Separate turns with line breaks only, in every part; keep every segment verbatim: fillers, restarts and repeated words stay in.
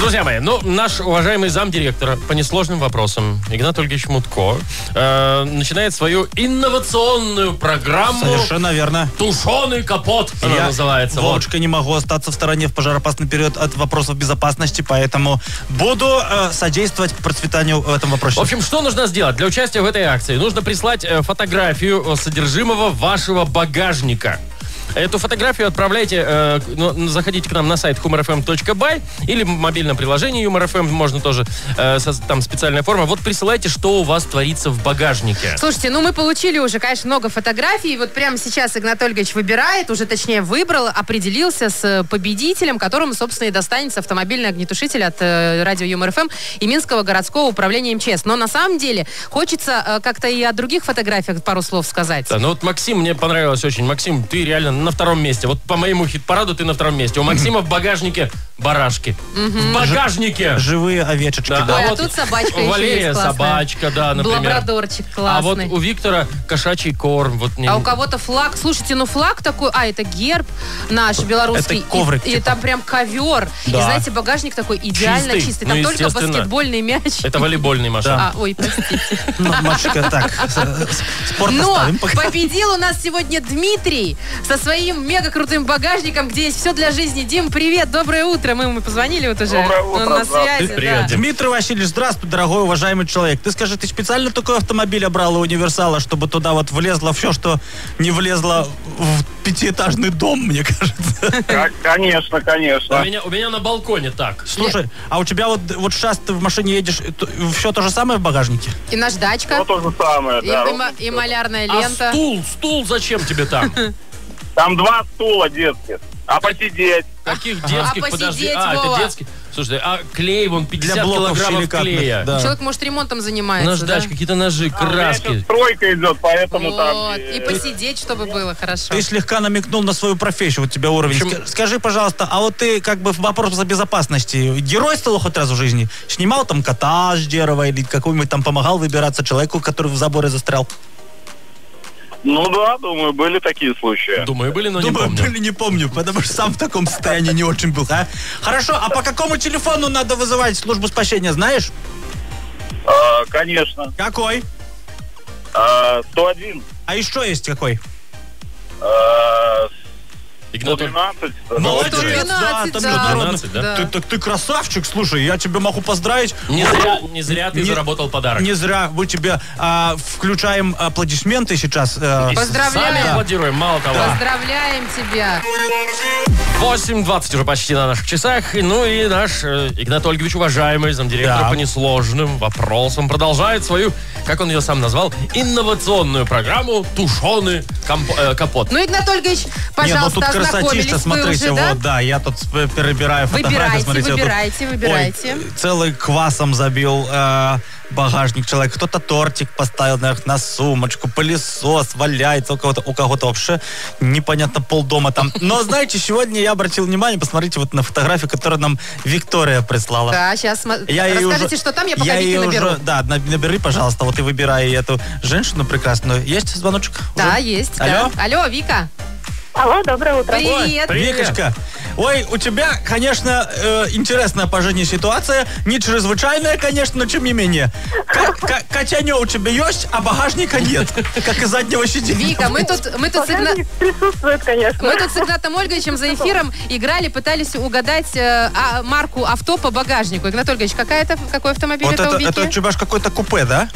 Друзья мои, ну, наш уважаемый замдиректора по несложным вопросам Игнат Ольгович Мутко э, начинает свою инновационную программу.
Совершенно верно.
«Тушеный капот» она
Я,
называется.
Вовочка, вот. Не могу остаться в стороне в пожароопасный период от вопросов безопасности, поэтому буду э, содействовать процветанию в этом вопросе.
В общем, что нужно сделать для участия в этой акции? Нужно прислать э, фотографию содержимого вашего багажника. Эту фотографию отправляйте, э, ну, заходите к нам на сайт humor эф эм точка бай или в мобильном приложении Юмор эф эм, можно тоже, э, со, там специальная форма. Вот присылайте, что у вас творится в багажнике.
Слушайте, ну мы получили уже, конечно, много фотографий. Вот прямо сейчас Игнат Ольгович выбирает, уже точнее выбрал, определился с победителем, которому, собственно, и достанется автомобильный огнетушитель от э, радио Юмор эф эм и Минского городского управления эм че эс. Но на самом деле хочется э, как-то и о других фотографиях пару слов сказать.
Да, ну вот Максим, мне понравилось очень. Максим, ты реально на втором месте. Вот по моему хит-параду ты на втором месте. У Максима в багажнике барашки. В багажнике!
Живые овечечки,
да.
да.
Ой,
А
а
вот
тут собачка
у Валерия
еще есть классная.
собачка, да, например.
Лабрадорчик классный.
А вот у Виктора кошачий корм. Вот не...
А у кого-то флаг. Слушайте, ну флаг такой, а, это герб наш белорусский.
Это коврик,
И,
типа.
и там прям ковер.
Да.
И знаете, багажник такой идеально
Чистый.
чистый. Там
Ну,
только
естественно.
баскетбольный мяч.
Это волейбольный, Маша.
Да.
А, ой, простите.
Ну, Машечка, так, с- с- спорт
Но
оставим пока.
победил у нас сегодня Дмитрий со своим мега крутым багажником, где есть все для жизни. Дим, привет, доброе утро. Мы ему позвонили вот уже.
Доброе утро,
Он на
здравствуйте.
связи.
Привет,
да.
Дим.
Дмитрий Васильевич, здравствуй, дорогой, уважаемый человек. Ты скажи, ты специально такой автомобиль обрал у универсала, чтобы туда вот влезло все, что не влезло в пятиэтажный дом, мне кажется.
К- Конечно,
У
конечно.
меня, у меня на балконе так.
Слушай, а у тебя вот, вот сейчас ты в машине едешь, все то же самое в багажнике?
И наждачка.
Ну, то же самое,
И,
да.
и ма- и малярная
А
лента.
стул, стул зачем тебе там?
Там два стула детских. А посидеть?
Каких детских?
А
Подожди.
посидеть,
А,
Вова?
это детский. Слушай, а клей, вон пятьдесят
Для блоков
килограммов
силикатных,
клея.
да.
Человек, может, ремонтом занимается,
Наждач,
да?
какие-то ножи,
А, у меня сейчас
краски.
стройка идет, поэтому там...
Вот.
э,
И посидеть, чтобы было хорошо.
Ты слегка намекнул на свою профессию, у тебя уровень.
В общем-
Ска- Скажи, пожалуйста, а вот ты как бы в вопросах безопасности геройствовал хоть раз в жизни? Снимал там кота с дерева или какой-нибудь там помогал выбираться человеку, который в заборе застрял?
Ну да, думаю, были такие случаи.
Думаю, были, но не
Думаю,
помню.
были, не помню, потому что сам в таком состоянии не очень был. А? Хорошо, а по какому телефону надо вызывать службу спасения, знаешь?
А, конечно.
Какой?
А, сто один.
А еще есть какой?
А,
Игнат,
сто двенадцать.
Молодец,
сто двенадцать,
там
да.
международный.
сто двенадцать, да?
Ты, так ты красавчик, слушай, я тебя могу поздравить.
не зря, не зря ты
Не-
заработал подарок.
Не зря мы тебе а, включаем аплодисменты сейчас. а,
И
Поздравляем.
Сами аплодируем, мало того.
Поздравляем тебя.
восемь двадцать уже почти на наших часах. Ну и наш э, Игнат Ольгович, уважаемый замдиректора
Да.
по несложным вопросам, продолжает свою, как он ее сам назвал, инновационную программу «Тушеный комп- э, капот».
Ну, Игнат Ольгович,
Не, ну
пожалуйста,
тут красотища,
ознакомились вы
смотрите,
уже, да?
вот, да, я тут сп- перебираю фотографии,
Выбирайте,
смотрите. вот тут-
выбирайте, выбирайте.
Ой, целый квасом забил э, багажник человек. Кто-то тортик поставил наверх на сумочку, пылесос валяется, у кого-то, у кого-то вообще непонятно полдома там. Но, знаете, сегодня я обратил внимание, посмотрите вот на фотографию, которую нам Виктория прислала.
Да, сейчас
Я ей
расскажите,
уже-
что там, я пока
я
Вики
ей
наберу.
уже, да, на- набери, пожалуйста, вот и выбирай эту женщину прекрасную. Есть звоночек?
Да,
Уже?
есть.
Алло?
Да. Алло, Вика.
Алло, доброе утро.
Привет.
Привет.
Викочка, ой, у тебя, конечно, э, интересная по жизни ситуация. Не чрезвычайная, конечно, но тем не менее. Ка- ка- Котянё у тебя есть, а багажника нет. Как из заднего сиденья.
Вика, мы тут, мы тут с Игна-
Багажник присутствует, конечно.
Мы тут с Игнатом Ольговичем за эфиром играли, пытались угадать э, а, марку авто по багажнику. Игнат Ольгович, какая это, какой автомобиль
Вот
это,
это,
у Вики?
это у тебя ж какой-то купе, да?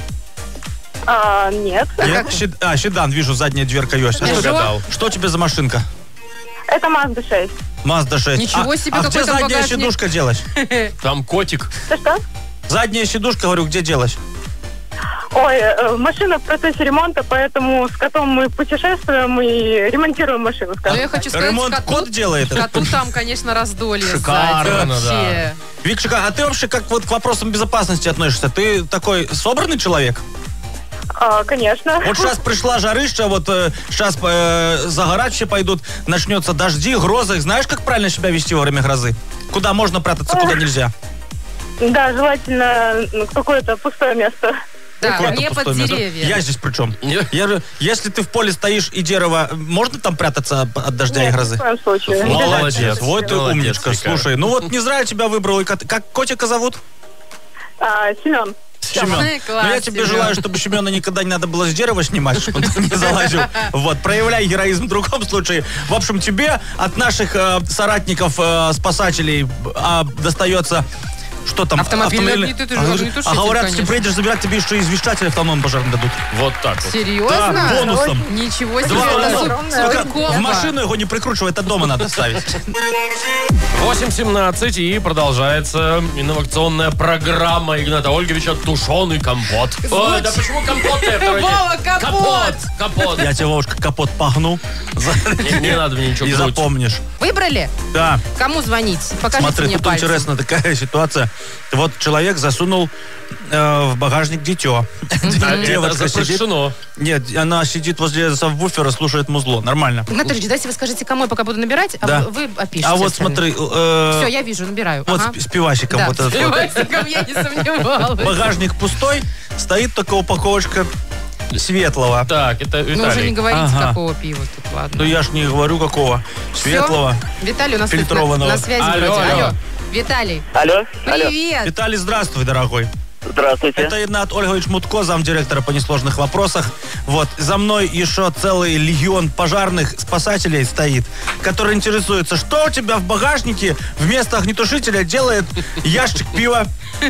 А, нет.
Нет?
как?
Щед- А, седан, вижу, задняя дверка есть. А
Пежо?
что,
Угадал.
что у тебя за машинка?
Это Mazda шесть.
Мазда шесть.
Ничего
А-
себе,
а
какой
где
там
задняя
багажник.
сидушка делась?
Там котик.
Что-что?
Задняя сидушка, говорю, где делась?
Ой, э, машина в процессе ремонта, поэтому с котом мы путешествуем и ремонтируем машину,
Ну,
скажем
я
так.
хочу сказать,
Ремонт
коту,
кот делает?
коту там, конечно, раздолье
Шикарно,
сзади вообще.
Викшика, а ты вообще как вот к вопросам безопасности относишься? Ты такой собранный человек?
А, конечно.
Вот сейчас пришла жарыща, вот сейчас загорать все пойдут, начнется дожди, грозы. Знаешь, как правильно себя вести во время грозы? Куда можно прятаться, куда нельзя?
Да, желательно ну, какое-то пустое место.
Да,
Какое-то
не под
пустое место.
деревья.
Я здесь при чем?
Не-
Я же, если ты в поле стоишь и дерево, можно там прятаться от дождя и
Нет,
грозы?
в коем случае.
Молодец.
Вот ты
Молодец,
умничка.
Вика.
Слушай, ну вот не зря я тебя выбрал. И кот- Как котика зовут?
А, Семен.
Семен.
Класс,
Ну, я тебе
Семен.
желаю, чтобы Семена никогда не надо было с дерева снимать, чтобы он там не залазил. Вот, проявляй героизм в другом случае. В общем, тебе от наших э, соратников, э, спасателей э, достается... Что там?
Автомобильный
Автомобильный-
огнетушитель,
А,
огнетушитель,
А говорят, если
конечно.
приедешь забирать, тебе еще извещатель автономный пожарный дадут.
Вот так вот.
Серьезно?
Да, бонусом.
Ничего себе.
Два
это
бонуса.
супер
огромное,
Только
очень
в
комбо.
машину его не прикручивай, это дома надо ставить.
восемь семнадцать и продолжается инновационная программа Игната Ольговича «Тушеный компот». Ой, да почему компот?
Вова, капот!
Капот! Капот!
Я тебе, Вовушка, капот погну.
Не, не надо мне ничего
И
гнуть.
запомнишь.
Выбрали?
Да.
Кому звонить? Покажите
Смотри,
мне
тут
пальцем.
интересная такая ситуация. Вот человек засунул э, в багажник дитё.
А это
Девочка сидит.
запрещено.
Нет, она сидит возле сабвуфера, слушает музло. Нормально.
Игнатович, давайте вы скажите, кому я пока буду набирать, а
Да.
вы опишите.
А вот
остальные.
смотри, э,
Все, я вижу, набираю.
вот
Ага.
с, с пивасиком.
Да,
вот
с
этот вот.
пивасиком я не сомневалась.
Багажник пустой, стоит только упаковочка светлого.
Так, это
Ну, уже не
Виталий.
говорите,
Ага.
какого пива тут, ладно.
Ну я ж не говорю какого. Светлого.
Всё? Виталий у нас тут
фильтрованного.
на, на связи.
Алло,
вроде.
алло.
Алло. Виталий,
Алло, алло.
привет.
Виталий, здравствуй, дорогой.
Здравствуйте.
Это Игнат Ольгович Мутко, замдиректора по несложных вопросах. Вот, за мной еще целый легион пожарных спасателей стоит, который интересуется, что у тебя в багажнике вместо огнетушителя делает ящик пива.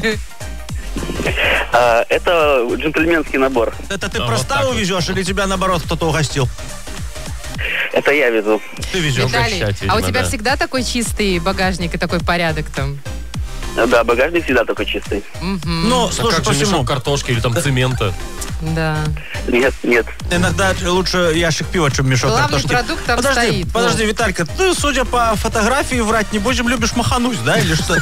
А, это джентльменский набор.
Это ты
А, вот
просто
так вот.
везешь или тебя, наоборот, кто-то угостил?
Это я везу.
Ты везешь.
Виталий,
угощать,
а у
видимо,
тебя
да.
всегда такой чистый багажник и такой порядок там?
Да, багажник всегда только чистый.
Мгм.
Ну,
А
слушай,
как же
посему.
мешок картошки или там цемента?
Да.
Нет, нет.
Иногда лучше ящик пива, чем мешок
Главный
картошки.
продукт там
подожди,
стоит, ну.
Подожди, Виталька, ты, судя по фотографии, врать не будем, любишь махануть, да, или что?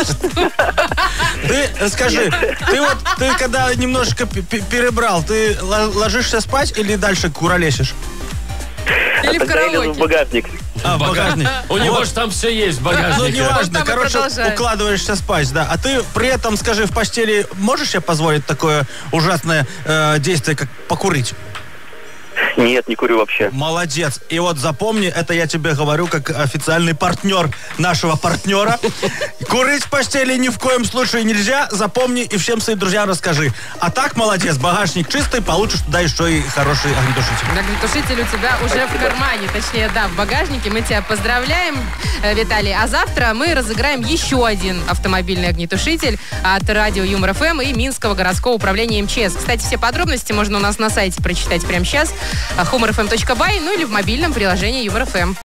Ты э, скажи, ты вот, ты когда немножечко п- п- перебрал, ты л- ложишься спать или дальше куролесишь?
Или в
Тогда я лезу в
караоке.
багажник.
А, в багажник.
У него
Вот.
же там все есть в
Ну,
багажнике.
неважно,
там и
короче,
продолжает.
укладываешься спать, да. А ты при этом, скажи, в постели можешь себе позволить такое ужасное э, действие, как покурить?
Нет, не курю вообще.
Молодец. И вот запомни, это я тебе говорю как официальный партнер нашего партнера. Курить в постели ни в коем случае нельзя. Запомни и всем своим друзьям расскажи. А так, молодец, багажник чистый, получишь туда еще и хороший огнетушитель.
Огнетушитель у тебя уже в кармане, точнее, да, в багажнике. Мы тебя поздравляем, э, Виталий. А завтра мы разыграем еще один автомобильный огнетушитель от радио Юмор эф эм и Минского городского управления эм че эс. Кстати, все подробности можно у нас на сайте прочитать прямо сейчас. humor эф эм точка бай, ну или в мобильном приложении Юмор эф эм.